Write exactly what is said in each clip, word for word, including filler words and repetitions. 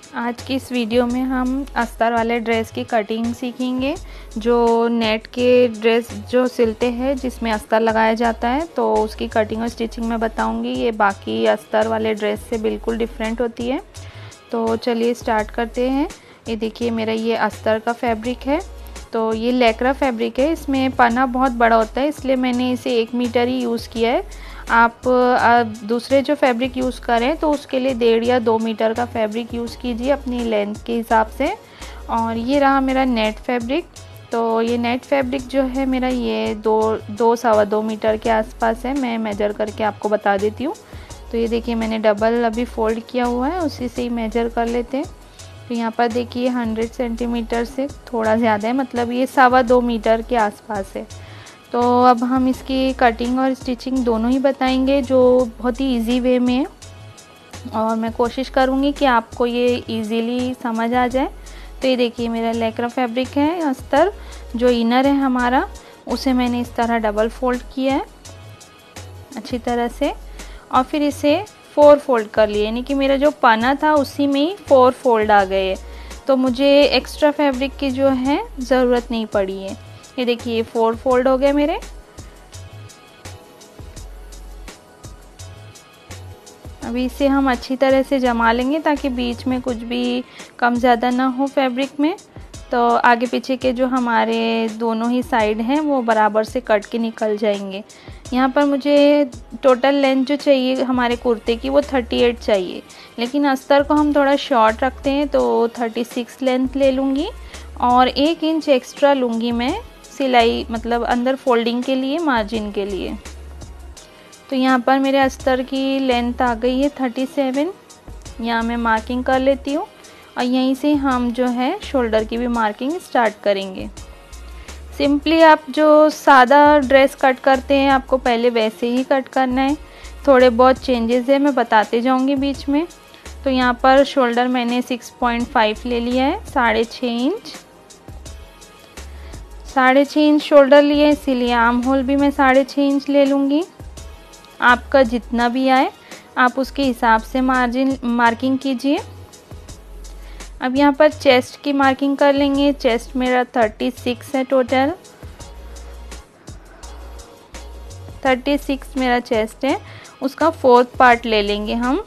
आज की इस वीडियो में हम अस्तर वाले ड्रेस की कटिंग सीखेंगे। जो नेट के ड्रेस जो सिलते हैं जिसमें अस्तर लगाया जाता है, तो उसकी कटिंग और स्टिचिंग मैं बताऊंगी। ये बाकी अस्तर वाले ड्रेस से बिल्कुल डिफरेंट होती है। तो चलिए स्टार्ट करते हैं। ये देखिए मेरा ये अस्तर का फैब्रिक है। तो ये लेकरा फैब्रिक है, इसमें पन्ना बहुत बड़ा होता है, इसलिए मैंने इसे एक मीटर ही यूज़ किया है। आप दूसरे जो फैब्रिक यूज़ करें तो उसके लिए डेढ़ या दो मीटर का फैब्रिक यूज़ कीजिए अपनी लेंथ के हिसाब से। और ये रहा मेरा नेट फैब्रिक। तो ये नेट फैब्रिक जो है मेरा ये दो दो सवा दो मीटर के आसपास है। मैं मेजर करके आपको बता देती हूँ। तो ये देखिए मैंने डबल अभी फोल्ड किया हुआ है, उसी से ही मेजर कर लेते हैं। तो यहाँ पर देखिए हंड्रेड सेंटीमीटर से थोड़ा ज़्यादा है, मतलब ये सवा दो मीटर के आसपास है। तो अब हम इसकी कटिंग और स्टिचिंग दोनों ही बताएंगे, जो बहुत ही इजी वे में है। और मैं कोशिश करूँगी कि आपको ये इजीली समझ आ जाए। तो ये देखिए मेरा लेकरा फैब्रिक है अस्तर। जो इनर है हमारा, उसे मैंने इस तरह डबल फोल्ड किया है अच्छी तरह से, और फिर इसे फोर फोल्ड कर लिए, यानी कि मेरा जो पन्ना था उसी में ही फोर फोल्ड आ गए। तो मुझे एक्स्ट्रा फैब्रिक की जो है ज़रूरत नहीं पड़ी है। ये देखिए फोर फोल्ड हो गए मेरे। अभी इसे हम अच्छी तरह से जमा लेंगे ताकि बीच में कुछ भी कम ज़्यादा ना हो फैब्रिक में। तो आगे पीछे के जो हमारे दोनों ही साइड हैं वो बराबर से कट के निकल जाएंगे। यहाँ पर मुझे टोटल लेंथ जो चाहिए हमारे कुर्ते की वो अड़तीस चाहिए, लेकिन अस्तर को हम थोड़ा शॉर्ट रखते हैं तो छत्तीस लेंथ ले लूँगी। और एक इंच एक्स्ट्रा लूँगी मैं सिलाई, मतलब अंदर फोल्डिंग के लिए, मार्जिन के लिए। तो यहाँ पर मेरे अस्तर की लेंथ आ गई है सैंतीस। यहाँ मैं मार्किंग कर लेती हूँ और यहीं से हम जो है शोल्डर की भी मार्किंग स्टार्ट करेंगे। सिंपली आप जो सादा ड्रेस कट करते हैं आपको पहले वैसे ही कट करना है। थोड़े बहुत चेंजेस है, मैं बताते जाऊँगी बीच में। तो यहाँ पर शोल्डर मैंने छह पॉइंट पाँच ले लिया है, साढ़े छः इंच साढ़े छः इंच शोल्डर लिए, इसीलिए आर्म होल भी मैं साढ़े छः इंच ले लूँगी। आपका जितना भी आए आप उसके हिसाब से मार्जिन मार्किंग कीजिए। अब यहाँ पर चेस्ट की मार्किंग कर लेंगे। चेस्ट मेरा छत्तीस है टोटल, छत्तीस मेरा चेस्ट है। उसका फोर्थ पार्ट ले लेंगे हम।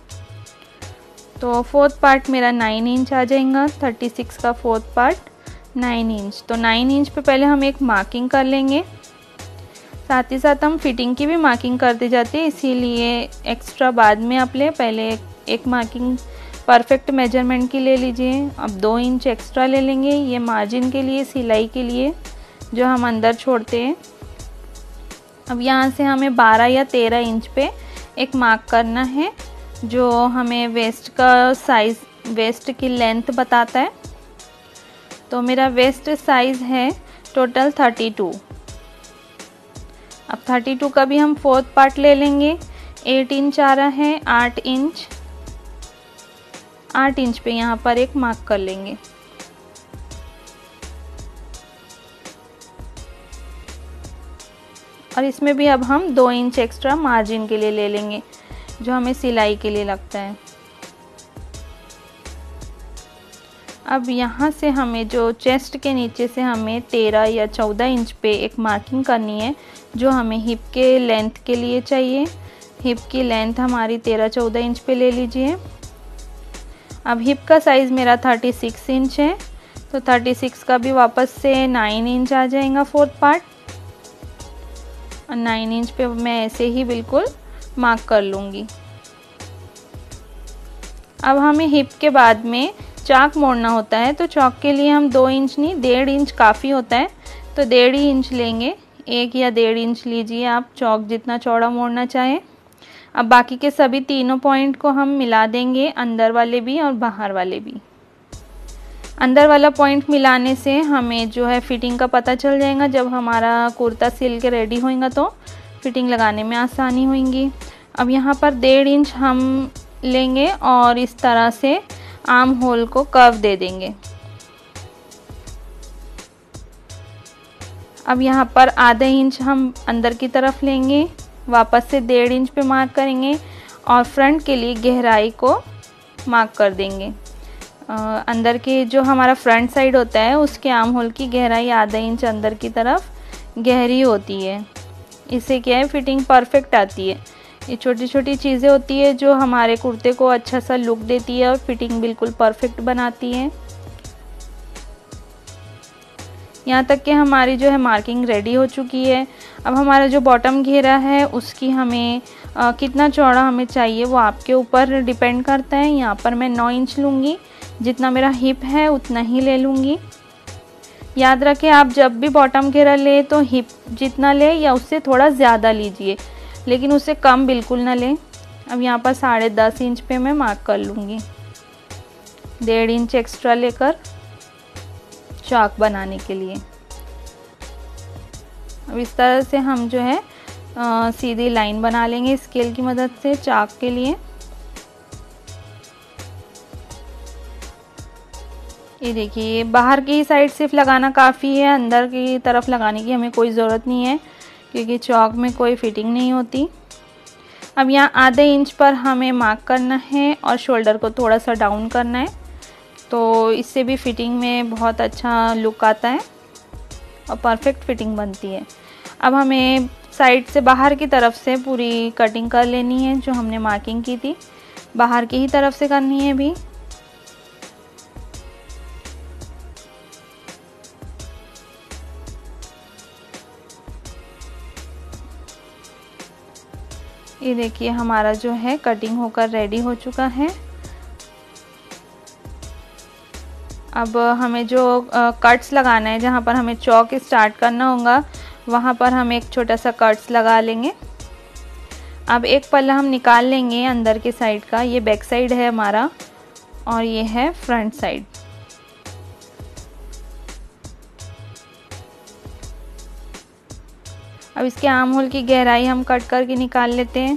तो फोर्थ पार्ट मेरा नाइन इंच आ जाएगा। छत्तीस का फोर्थ पार्ट नाइन इंच। तो नाइन इंच पे पहले हम एक मार्किंग कर लेंगे, साथ ही साथ हम फिटिंग की भी मार्किंग करते जाते हैं, इसीलिए एक्स्ट्रा बाद में आप ले। पहले एक मार्किंग परफेक्ट मेजरमेंट की ले लीजिए। अब दो इंच एक्स्ट्रा ले लेंगे, ये मार्जिन के लिए, सिलाई के लिए जो हम अंदर छोड़ते हैं। अब यहाँ से हमें बारह या तेरह इंच पे एक मार्क करना है, जो हमें वेस्ट का साइज़, वेस्ट की लेंथ बताता है। तो मेरा वेस्ट साइज़ है टोटल बत्तीस। अब बत्तीस का भी हम फोर्थ पार्ट ले लेंगे। आठ इंच आ रहा है, आठ इंच आठ इंच पे यहाँ पर एक मार्क कर लेंगे। और इसमें भी अब हम दो इंच एक्स्ट्रा मार्जिन के लिए ले लेंगे, जो हमें सिलाई के लिए लगता है। अब यहाँ से हमें जो चेस्ट के नीचे से हमें तेरह या चौदह इंच पे एक मार्किंग करनी है, जो हमें हिप के लेंथ के लिए चाहिए। हिप की लेंथ हमारी तेरह चौदह इंच पे ले लीजिए। अब हिप का साइज़ मेरा छत्तीस इंच है, तो छत्तीस का भी वापस से नौ इंच आ जाएगा फोर्थ पार्ट। और नौ इंच पे मैं ऐसे ही बिल्कुल मार्क कर लूँगी। अब हमें हिप के बाद में चाक मोड़ना होता है, तो चौक के लिए हम दो इंच नहीं, डेढ़ इंच काफ़ी होता है, तो डेढ़ ही इंच लेंगे। एक या डेढ़ इंच लीजिए आप, चौक जितना चौड़ा मोड़ना चाहें। अब बाकी के सभी तीनों पॉइंट को हम मिला देंगे, अंदर वाले भी और बाहर वाले भी। अंदर वाला पॉइंट मिलाने से हमें जो है फिटिंग का पता चल जाएगा। जब हमारा कुर्ता सिल के रेडी होएगा तो फिटिंग लगाने में आसानी होगी। अब यहाँ पर डेढ़ इंच हम लेंगे और इस तरह से आर्म होल को कर्व दे देंगे। अब यहाँ पर आधा इंच हम अंदर की तरफ लेंगे, वापस से डेढ़ इंच पे मार्क करेंगे और फ्रंट के लिए गहराई को मार्क कर देंगे। अंदर के जो हमारा फ्रंट साइड होता है उसके आर्म होल की गहराई आधा इंच अंदर की तरफ गहरी होती है। इससे क्या है, फिटिंग परफेक्ट आती है। ये छोटी छोटी चीज़ें होती है जो हमारे कुर्ते को अच्छा सा लुक देती है और फिटिंग बिल्कुल परफेक्ट बनाती है। यहाँ तक कि हमारी जो है मार्किंग रेडी हो चुकी है। अब हमारा जो बॉटम घेरा है उसकी हमें आ, कितना चौड़ा हमें चाहिए वो आपके ऊपर डिपेंड करता है। यहाँ पर मैं नौ इंच लूँगी, जितना मेरा हिप है उतना ही ले लूँगी। याद रखें, आप जब भी बॉटम घेरा ले तो हिप जितना ले या उससे थोड़ा ज़्यादा लीजिए, लेकिन उससे कम बिल्कुल ना लें। अब यहाँ पर साढ़े दस इंच पे मैं मार्क कर लूँगी, डेढ़ इंच एक्स्ट्रा लेकर चाक बनाने के लिए। अब इस तरह से हम जो है आ, सीधी लाइन बना लेंगे स्केल की मदद से चाक के लिए। ये देखिए, बाहर की साइड सिर्फ लगाना काफ़ी है, अंदर की तरफ लगाने की हमें कोई ज़रूरत नहीं है क्योंकि चौक में कोई फिटिंग नहीं होती। अब यहाँ आधे इंच पर हमें मार्क करना है और शोल्डर को थोड़ा सा डाउन करना है, तो इससे भी फिटिंग में बहुत अच्छा लुक आता है और परफेक्ट फिटिंग बनती है। अब हमें साइड से बाहर की तरफ से पूरी कटिंग कर लेनी है। जो हमने मार्किंग की थी बाहर की ही तरफ से करनी है भी। ये देखिए, हमारा जो है कटिंग होकर रेडी हो चुका है। अब हमें जो कट्स लगाना है, जहाँ पर हमें चौक स्टार्ट करना होगा वहाँ पर हम एक छोटा सा कट्स लगा लेंगे। अब एक पल्ला हम निकाल लेंगे अंदर के साइड का। ये बैक साइड है हमारा और ये है फ्रंट साइड। अब इसके आर्म होल की गहराई हम कट करके निकाल लेते हैं।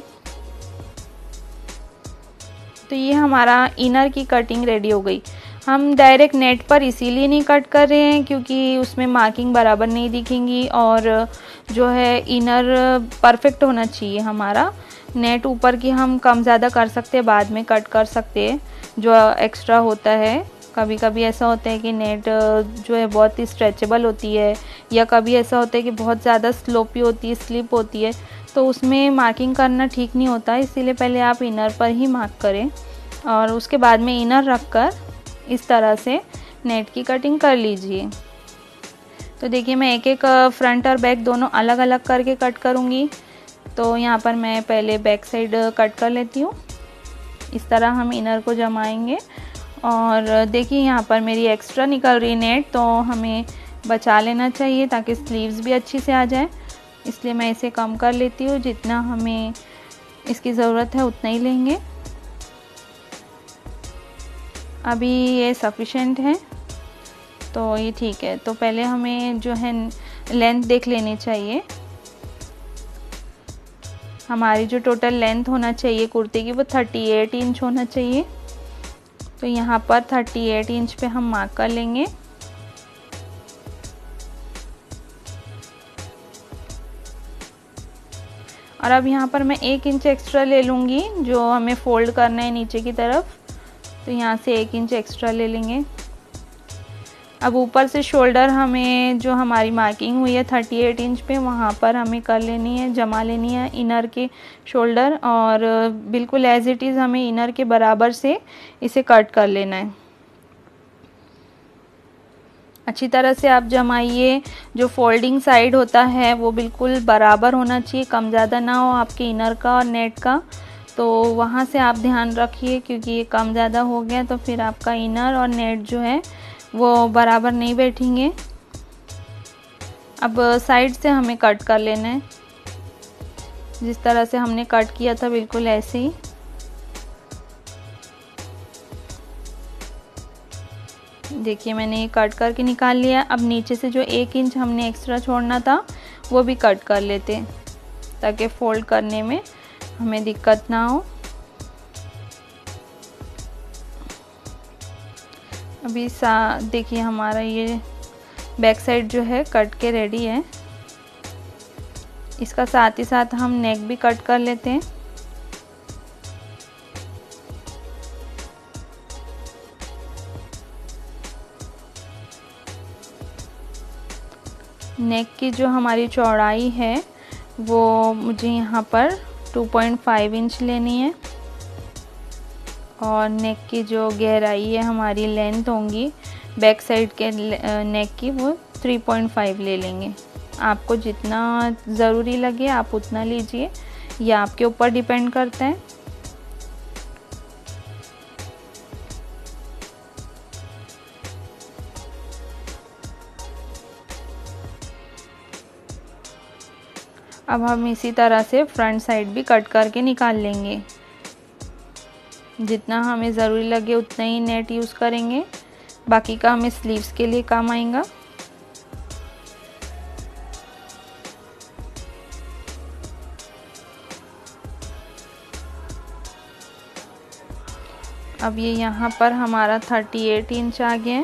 तो ये हमारा इनर की कटिंग रेडी हो गई। हम डायरेक्ट नेट पर इसीलिए नहीं कट कर रहे हैं क्योंकि उसमें मार्किंग बराबर नहीं दिखेंगी और जो है इनर परफेक्ट होना चाहिए हमारा। नेट ऊपर की हम कम ज़्यादा कर सकते हैं, बाद में कट कर सकते हैं जो एक्स्ट्रा होता है। कभी कभी ऐसा होता है कि नेट जो है बहुत ही स्ट्रेचेबल होती है, या कभी ऐसा होता है कि बहुत ज़्यादा स्लोपी होती है, स्लिप होती है, तो उसमें मार्किंग करना ठीक नहीं होता। इसीलिए पहले आप इनर पर ही मार्क करें और उसके बाद में इनर रख कर इस तरह से नेट की कटिंग कर लीजिए। तो देखिए, मैं एक एक फ्रंट और बैक दोनों अलग अलग करके कट करूँगी। तो यहाँ पर मैं पहले बैक साइड कट कर लेती हूँ। इस तरह हम इनर को जमाएंगे और देखिए यहाँ पर मेरी एक्स्ट्रा निकल रही नेट, तो हमें बचा लेना चाहिए ताकि स्लीव्स भी अच्छी से आ जाए। इसलिए मैं इसे कम कर लेती हूँ, जितना हमें इसकी ज़रूरत है उतना ही लेंगे। अभी ये सफिशेंट है तो ये ठीक है। तो पहले हमें जो है लेंथ देख लेनी चाहिए। हमारी जो टोटल लेंथ होना चाहिए कुर्ते की वो अड़तीस इंच होना चाहिए। तो यहाँ पर अड़तीस इंच पे हम मार्क कर लेंगे। और अब यहाँ पर मैं एक इंच एक्स्ट्रा ले लूँगी जो हमें फोल्ड करना है नीचे की तरफ। तो यहाँ से एक इंच एक्स्ट्रा ले लेंगे। अब ऊपर से शोल्डर हमें जो हमारी मार्किंग हुई है अड़तीस इंच पे, वहाँ पर हमें कर लेनी है, जमा लेनी है इनर के शोल्डर, और बिल्कुल एज इट इज़ हमें इनर के बराबर से इसे कट कर लेना है। अच्छी तरह से आप जमाइए। जो फोल्डिंग साइड होता है वो बिल्कुल बराबर होना चाहिए, कम ज़्यादा ना हो आपके इनर का और नेट का। तो वहाँ से आप ध्यान रखिए, क्योंकि ये कम ज़्यादा हो गया तो फिर आपका इनर और नेट जो है वो बराबर नहीं बैठेंगे। अब साइड से हमें कट कर लेना है, जिस तरह से हमने कट किया था बिल्कुल ऐसे ही। देखिए, मैंने ये कट करके निकाल लिया। अब नीचे से जो एक इंच हमने एक्स्ट्रा छोड़ना था वो भी कट कर लेते हैं ताकि फोल्ड करने में हमें दिक्कत ना हो। अभी सा देखिए, हमारा ये बैक साइड जो है कट के रेडी है। इसका साथ ही साथ हम नेक भी कट कर लेते हैं। नेक की जो हमारी चौड़ाई है वो मुझे यहाँ पर टू पॉइंट फाइव इंच लेनी है और नेक की जो गहराई है हमारी लेंथ होंगी बैक साइड के नेक की वो थ्री पॉइंट फाइव ले लेंगे। आपको जितना ज़रूरी लगे आप उतना लीजिए, ये आपके ऊपर डिपेंड करता है। अब हम इसी तरह से फ्रंट साइड भी कट करके निकाल लेंगे। जितना हमें ज़रूरी लगे उतना ही नेट यूज़ करेंगे, बाकी का हमें स्लीव्स के लिए काम आएगा। अब ये यहाँ पर हमारा अड़तीस इंच आ गया है।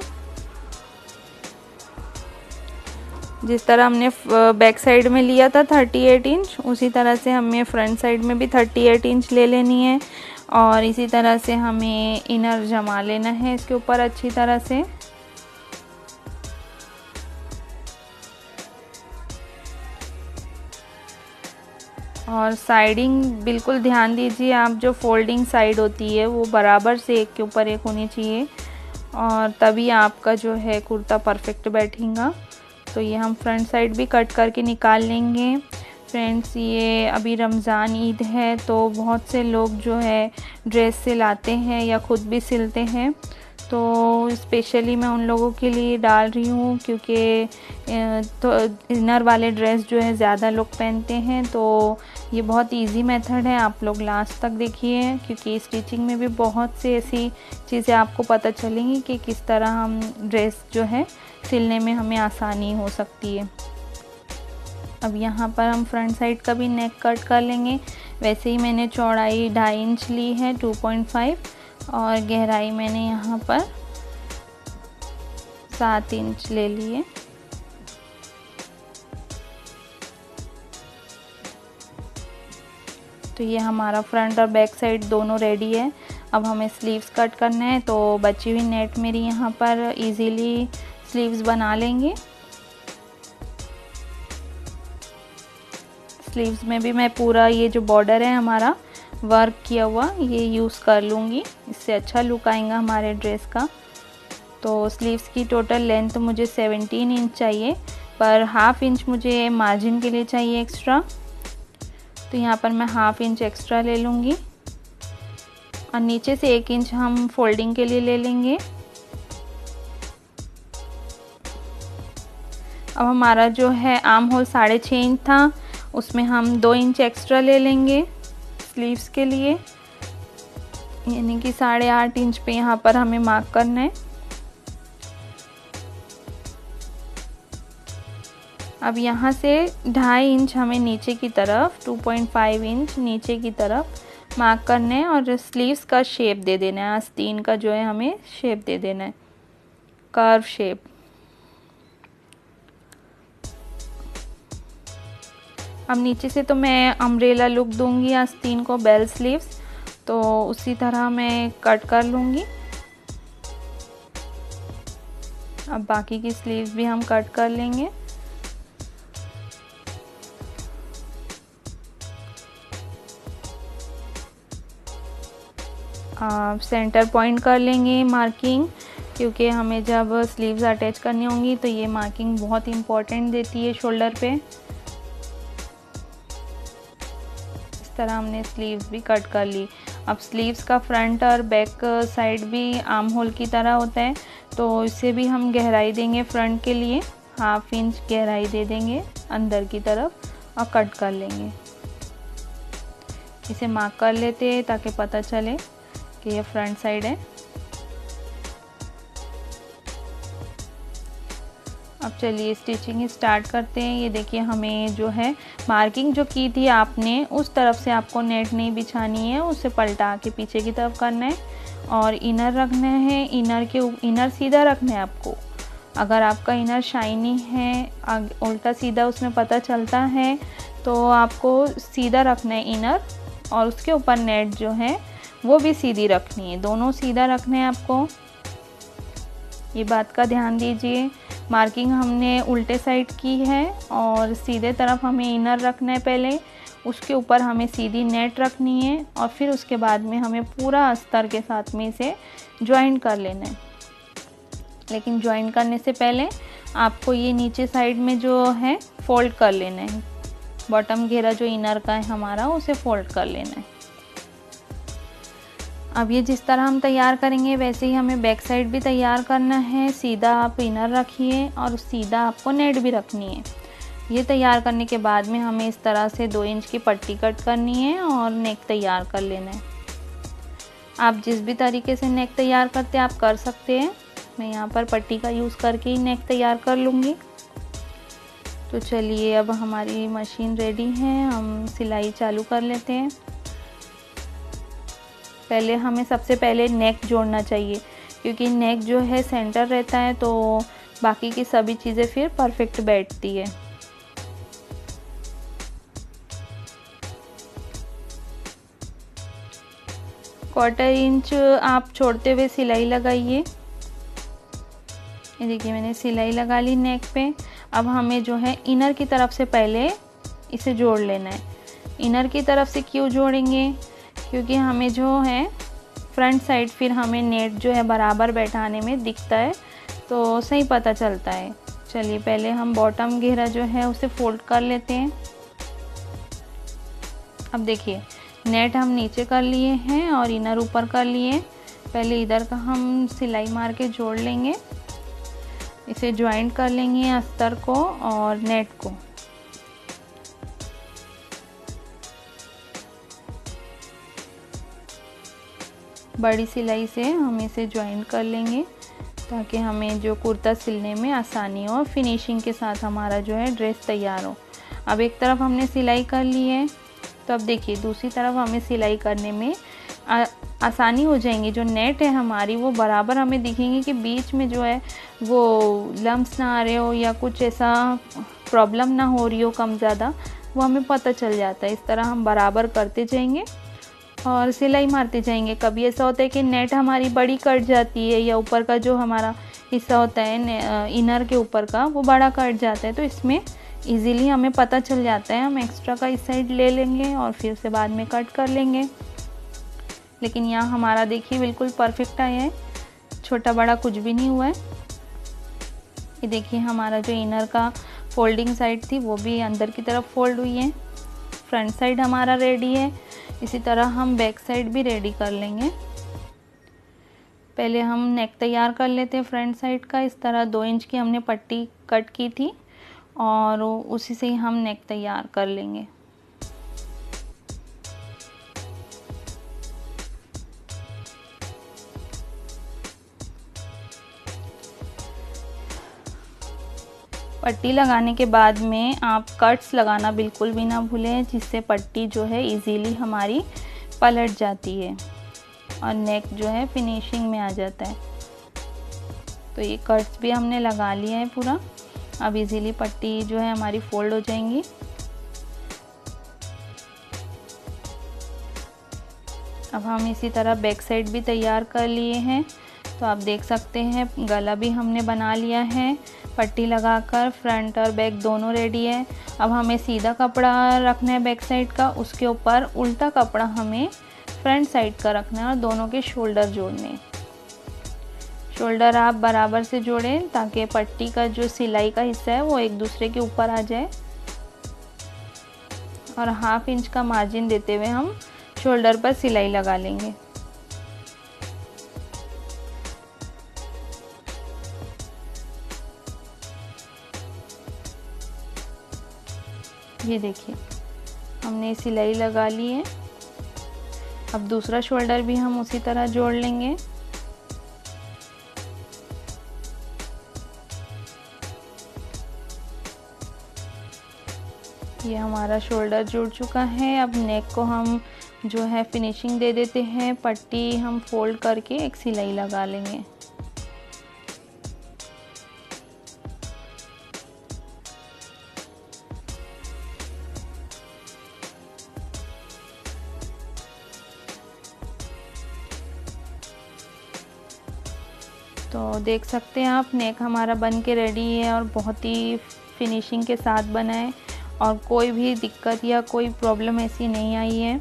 जिस तरह हमने बैक साइड में लिया था अड़तीस इंच, उसी तरह से हमें फ्रंट साइड में भी अड़तीस इंच ले लेनी है और इसी तरह से हमें इनर जमा लेना है इसके ऊपर अच्छी तरह से। और साइडिंग बिल्कुल ध्यान दीजिए आप, जो फोल्डिंग साइड होती है वो बराबर से एक के ऊपर एक होनी चाहिए और तभी आपका जो है कुर्ता परफेक्ट बैठेगा। तो ये हम फ्रंट साइड भी कट करके निकाल लेंगे। फ्रेंड्स, ये अभी रमज़ान ईद है तो बहुत से लोग जो है ड्रेस सिलाते हैं या ख़ुद भी सिलते हैं, तो स्पेशली मैं उन लोगों के लिए डाल रही हूँ क्योंकि तो इनर वाले ड्रेस जो है ज़्यादा लोग पहनते हैं। तो ये बहुत इजी मेथड है, आप लोग लास्ट तक देखिए क्योंकि स्टिचिंग में भी बहुत से ऐसी चीज़ें आपको पता चलेंगी कि किस तरह हम ड्रेस जो है सिलने में हमें आसानी हो सकती है। अब यहाँ पर हम फ्रंट साइड का भी नेक कट कर लेंगे। वैसे ही मैंने चौड़ाई ढाई इंच ली है टू पॉइंट फाइव और गहराई मैंने यहाँ पर सात इंच ले ली है। तो ये हमारा फ्रंट और बैक साइड दोनों रेडी है। अब हमें स्लीव्स कट करना है, तो बची हुई नेट मेरी यहाँ पर इजीली स्लीव्स बना लेंगे। स्लीव्स में भी मैं पूरा ये जो बॉर्डर है हमारा वर्क किया हुआ ये यूज़ कर लूँगी, इससे अच्छा लुक आएगा हमारे ड्रेस का। तो स्लीव्स की टोटल लेंथ मुझे सत्रह इंच चाहिए, पर हाफ इंच मुझे मार्जिन के लिए चाहिए एक्स्ट्रा, तो यहाँ पर मैं हाफ इंच एक्स्ट्रा ले लूँगी और नीचे से एक इंच हम फोल्डिंग के लिए ले लेंगे। अब हमारा जो है आर्म होल साढ़े छः इंच था, उसमें हम दो इंच एक्स्ट्रा ले लेंगे स्लीव्स के लिए, यानी कि साढ़े आठ इंच पे यहाँ पर हमें मार्क करना है। अब यहाँ से ढाई इंच हमें नीचे की तरफ, टू पॉइंट फाइव इंच नीचे की तरफ मार्क करना है और स्लीव्स का शेप दे देना है। आस्तीन का जो है हमें शेप दे देना है, कर्व शेप। अब नीचे से तो मैं अम्ब्रेला लुक दूंगी आस्तीन को, बेल स्लीव्स, तो उसी तरह मैं कट कर लूँगी। अब बाकी की स्लीव्स भी हम कट कर लेंगे। आप सेंटर पॉइंट कर लेंगे मार्किंग, क्योंकि हमें जब स्लीव्स अटैच करनी होंगी तो ये मार्किंग बहुत इम्पोर्टेंट देती है शोल्डर पे। इस तरह हमने स्लीव्स भी कट कर ली। अब स्लीव्स का फ्रंट और बैक साइड भी आर्म होल की तरह होता है, तो इसे भी हम गहराई देंगे। फ्रंट के लिए हाफ इंच गहराई दे देंगे अंदर की तरफ और कट कर लेंगे। इसे मार्क कर लेते हैं ताकि पता चले कि ये फ्रंट साइड है। अब चलिए स्टिचिंग स्टार्ट करते हैं। ये देखिए हमें जो है मार्किंग जो की थी आपने, उस तरफ से आपको नेट नहीं बिछानी है, उसे पलटा के पीछे की तरफ करना है और इनर रखना है। इनर के इनर सीधा रखना है आपको। अगर आपका इनर शाइनी है, उल्टा सीधा उसमें पता चलता है, तो आपको सीधा रखना है इनर, और उसके ऊपर नेट जो है वो भी सीधी रखनी है। दोनों सीधा रखना है आपको। ये बात का ध्यान दीजिए। मार्किंग हमने उल्टे साइड की है और सीधे तरफ हमें इनर रखना है पहले, उसके ऊपर हमें सीधी नेट रखनी है और फिर उसके बाद में हमें पूरा अस्तर के साथ में इसे ज्वाइन कर लेना है। लेकिन ज्वाइन करने से पहले आपको ये नीचे साइड में जो है फोल्ड कर लेना है। बॉटम घेरा जो इनर का है हमारा, उसे फोल्ड कर लेना है। अब ये जिस तरह हम तैयार करेंगे वैसे ही हमें बैक साइड भी तैयार करना है। सीधा आप इनर रखिए और सीधा आपको नेट भी रखनी है। ये तैयार करने के बाद में हमें इस तरह से दो इंच की पट्टी कट करनी है और नेक तैयार कर लेना है। आप जिस भी तरीके से नेक तैयार करते हैं आप कर सकते हैं। मैं यहाँ पर पट्टी का यूज़ करके ही नेक तैयार कर लूँगी। तो चलिए, अब हमारी मशीन रेडी है, हम सिलाई चालू कर लेते हैं। पहले हमें सबसे पहले नेक जोड़ना चाहिए, क्योंकि नेक जो है सेंटर रहता है तो बाकी की सभी चीज़ें फिर परफेक्ट बैठती है। क्वार्टर इंच आप छोड़ते हुए सिलाई लगाइए। ये देखिए मैंने सिलाई लगा ली नेक पे। अब हमें जो है इनर की तरफ से पहले इसे जोड़ लेना है। इनर की तरफ से क्यों जोड़ेंगे? क्योंकि हमें जो है फ्रंट साइड फिर हमें नेट जो है बराबर बैठाने में दिखता है तो सही पता चलता है। चलिए, पहले हम बॉटम घेरा जो है उसे फोल्ड कर लेते हैं। अब देखिए, नेट हम नीचे कर लिए हैं और इनर ऊपर कर लिए। पहले इधर का हम सिलाई मार के जोड़ लेंगे, इसे ज्वाइंट कर लेंगे अस्तर को और नेट को। बड़ी सिलाई से हम इसे ज्वाइंट कर लेंगे ताकि हमें जो कुर्ता सिलने में आसानी हो और फिनिशिंग के साथ हमारा जो है ड्रेस तैयार हो। अब एक तरफ हमने सिलाई कर ली है, तो अब देखिए दूसरी तरफ हमें सिलाई करने में आ, आसानी हो जाएंगी। जो नेट है हमारी वो बराबर हमें दिखेंगी कि बीच में जो है वो लम्स ना आ रहे हो या कुछ ऐसा प्रॉब्लम ना हो रही हो कम ज़्यादा, वो हमें पता चल जाता है। इस तरह हम बराबर करते जाएंगे और सिलाई मारते जाएंगे। कभी ऐसा होता है कि नेट हमारी बड़ी कट जाती है या ऊपर का जो हमारा हिस्सा होता है इनर के ऊपर का वो बड़ा कट जाता है, तो इसमें इजीली हमें पता चल जाता है। हम एक्स्ट्रा का इस साइड ले लेंगे और फिर से बाद में कट कर लेंगे। लेकिन यहाँ हमारा देखिए बिल्कुल परफेक्ट आया है, छोटा बड़ा कुछ भी नहीं हुआ है। ये देखिए हमारा जो इनर का फोल्डिंग साइड थी वो भी अंदर की तरफ फोल्ड हुई है। फ्रंट साइड हमारा रेडी है। इसी तरह हम बैक साइड भी रेडी कर लेंगे। पहले हम नेक तैयार कर लेते हैं फ्रंट साइड का। इस तरह दो इंच की हमने पट्टी कट की थी और उसी से ही हम नेक तैयार कर लेंगे। पट्टी लगाने के बाद में आप कट्स लगाना बिल्कुल भी ना भूलें, जिससे पट्टी जो है इजीली हमारी पलट जाती है और नेक जो है फिनिशिंग में आ जाता है। तो ये कट्स भी हमने लगा लिया है पूरा। अब इजीली पट्टी जो है हमारी फोल्ड हो जाएंगी। अब हम इसी तरह बैक साइड भी तैयार कर लिए हैं। तो आप देख सकते हैं गला भी हमने बना लिया है पट्टी लगाकर। फ्रंट और बैक दोनों रेडी है। अब हमें सीधा कपड़ा रखना है बैक साइड का, उसके ऊपर उल्टा कपड़ा हमें फ्रंट साइड का रखना है और दोनों के शोल्डर जोड़ने। शोल्डर आप बराबर से जोड़ें ताकि पट्टी का जो सिलाई का हिस्सा है वो एक दूसरे के ऊपर आ जाए। और हाफ इंच का मार्जिन देते हुए हम शोल्डर पर सिलाई लगा लेंगे। ये देखिए हमने सिलाई लगा ली है। अब दूसरा शोल्डर भी हम उसी तरह जोड़ लेंगे। ये हमारा शोल्डर जुड़ चुका है। अब नेक को हम जो है फिनिशिंग दे देते हैं। पट्टी हम फोल्ड करके एक सिलाई लगा लेंगे। तो देख सकते हैं आप, नेक हमारा बन के रेडी है और बहुत ही फिनिशिंग के साथ बना है और कोई भी दिक्कत या कोई प्रॉब्लम ऐसी नहीं आई है।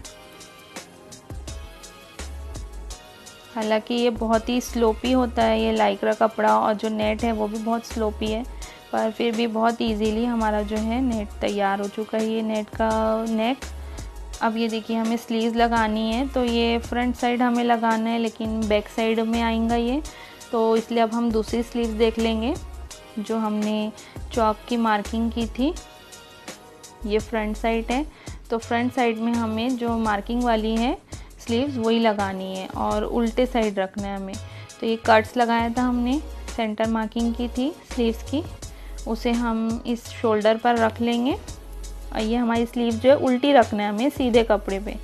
हालांकि ये बहुत ही स्लोपी होता है ये लाइक्रा कपड़ा, और जो नेट है वो भी बहुत स्लोपी है, पर फिर भी बहुत इजीली हमारा जो है नेट तैयार हो चुका है। ये नेट का नेक। अब ये देखिए हमें स्लीव्स लगानी है, तो ये फ्रंट साइड हमें लगाना है लेकिन बैक साइड में आएगा ये, तो इसलिए अब हम दूसरी स्लीव्स देख लेंगे जो हमने चौक की मार्किंग की थी। ये फ्रंट साइड है, तो फ्रंट साइड में हमें जो मार्किंग वाली है स्लीव्स वही लगानी है और उल्टे साइड रखना है हमें। तो ये कट्स लगाया था हमने, सेंटर मार्किंग की थी स्लीव्स की, उसे हम इस शोल्डर पर रख लेंगे और ये हमारी स्लीव जो है उल्टी रखना है हमें सीधे कपड़े पे।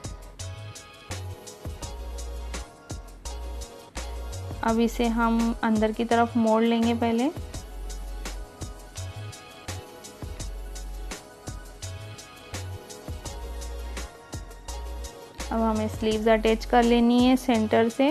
अब इसे हम अंदर की तरफ मोड़ लेंगे पहले। अब हमें स्लीव्स अटैच कर लेनी है सेंटर से।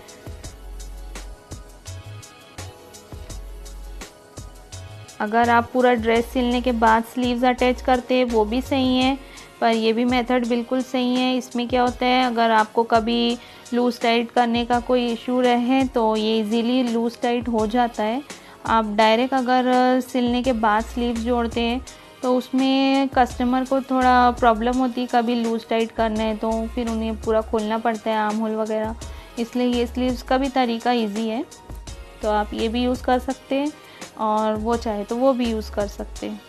अगर आप पूरा ड्रेस सिलने के बाद स्लीव्स अटैच करते हैं वो भी सही है, पर ये भी मेथड बिल्कुल सही है। इसमें क्या होता है, अगर आपको कभी लूज़ टाइट करने का कोई इशू रहे तो ये इजीली लूज़ टाइट हो जाता है। आप डायरेक्ट अगर सिलने के बाद स्लीव्स जोड़ते हैं तो उसमें कस्टमर को थोड़ा प्रॉब्लम होती है, कभी लूज़ टाइट करना है तो फिर उन्हें पूरा खोलना पड़ता है आर्म होल वगैरह। इसलिए ये स्लीव्स का भी तरीका इजी है, तो आप ये भी यूज़ कर सकते हैं और वो चाहे तो वो भी यूज़ कर सकते हैं।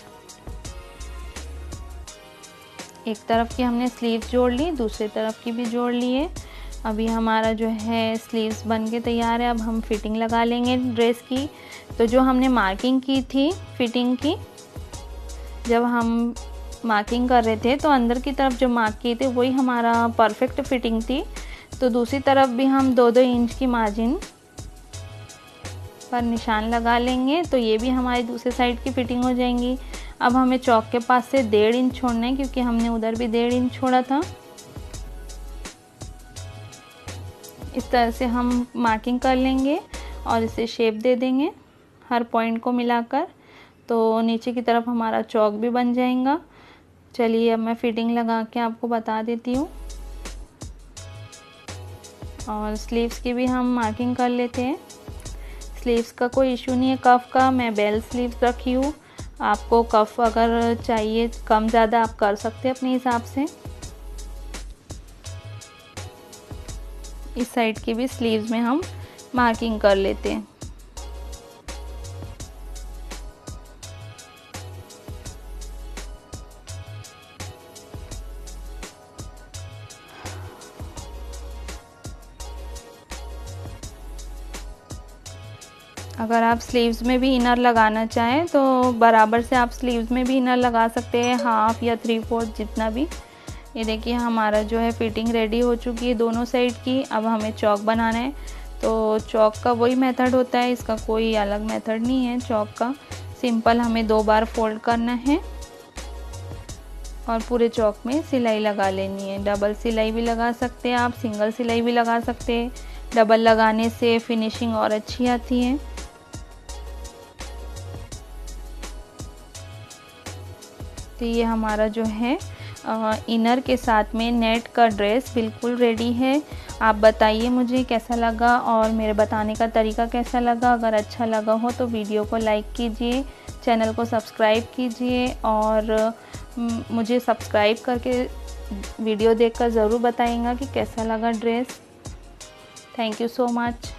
एक तरफ की हमने स्लीव्स जोड़ ली, दूसरी तरफ की भी जोड़ ली है। अभी हमारा जो है स्लीव्स बन के तैयार है। अब हम फिटिंग लगा लेंगे ड्रेस की। तो जो हमने मार्किंग की थी फिटिंग की, जब हम मार्किंग कर रहे थे तो अंदर की तरफ जो मार्क किए थे वही हमारा परफेक्ट फिटिंग थी। तो दूसरी तरफ भी हम दो दो इंच की मार्जिन पर निशान लगा लेंगे, तो ये भी हमारी दूसरे साइड की फिटिंग हो जाएंगी। अब हमें चौक के पास से डेढ़ इंच छोड़ना है क्योंकि हमने उधर भी डेढ़ इंच छोड़ा था। इस तरह से हम मार्किंग कर लेंगे और इसे शेप दे देंगे हर पॉइंट को मिलाकर, तो नीचे की तरफ हमारा चौक भी बन जाएगा। चलिए अब मैं फिटिंग लगा के आपको बता देती हूँ। और स्लीव्स की भी हम मार्किंग कर लेते हैं। स्लीव्स का कोई इशू नहीं है कफ का, मैं बेल स्लीव्स रखी हूँ। आपको कफ अगर चाहिए कम ज़्यादा आप कर सकते हैं अपने हिसाब से। इस साइड की भी स्लीव्स में हम मार्किंग कर लेते हैं। अगर आप स्लीव्स में भी इनर लगाना चाहें तो बराबर से आप स्लीव्स में भी इनर लगा सकते हैं, हाफ या थ्री फोर्थ जितना भी। ये देखिए हमारा जो है फिटिंग रेडी हो चुकी है दोनों साइड की। अब हमें चौक बनाना है, तो चौक का वही मेथड होता है, इसका कोई अलग मेथड नहीं है चौक का। सिंपल हमें दो बार फोल्ड करना है और पूरे चौक में सिलाई लगा लेनी है। डबल सिलाई भी लगा सकते हैं आप, सिंगल सिलाई भी लगा सकते हैं। डबल लगाने से फिनिशिंग और अच्छी आती है। तो ये हमारा जो है आ, इनर के साथ में नेट का ड्रेस बिल्कुल रेडी है। आप बताइए मुझे कैसा लगा और मेरे बताने का तरीका कैसा लगा। अगर अच्छा लगा हो तो वीडियो को लाइक कीजिए, चैनल को सब्सक्राइब कीजिए और मुझे सब्सक्राइब करके वीडियो देखकर ज़रूर बताइएगा कि कैसा लगा dress. Thank you so much.